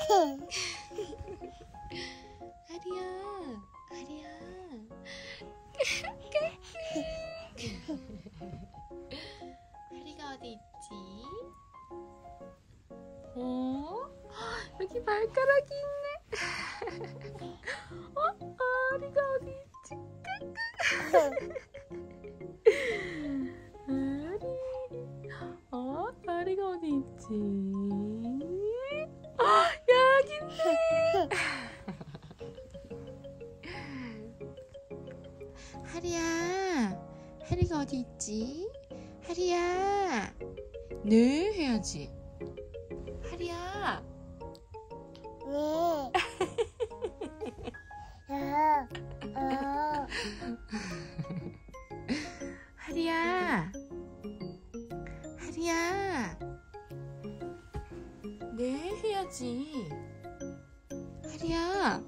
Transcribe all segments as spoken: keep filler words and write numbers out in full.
아리야, 아리야. 아리가 어디 있지? 어? 여기 발가락이 있네. 어? 아리가 어디 있지? 아리. 어? 아리가 어디 있지? 어, 여기 있네. 하리야, 하리가 어디 있지? 하리야, 네 해야지. 하리야. 네. 어, 어. 하리야, 하리야, 네 해야지. 하리야,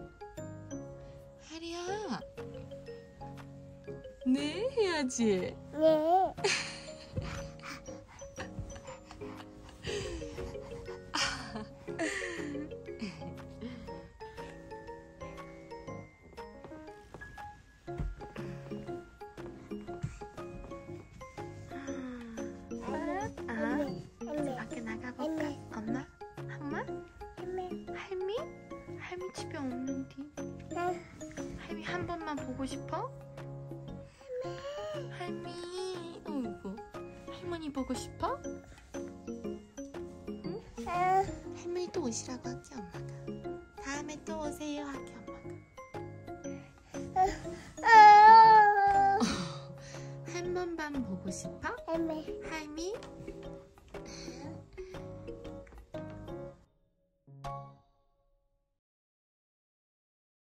하리야, 네 해야지. 네. 아, 이제 밖에 나가볼까? 엄마? 엄마? 할미? 할미 집에 없는데. 할미 한 번만 보고 싶어? 할미, 어이구, 할머니 보고 싶어? 응? 할머니 또 오시라고 할게 엄마가. 다음에 또 오세요 할게 엄마가. 한 번만 보고 싶어? 할미?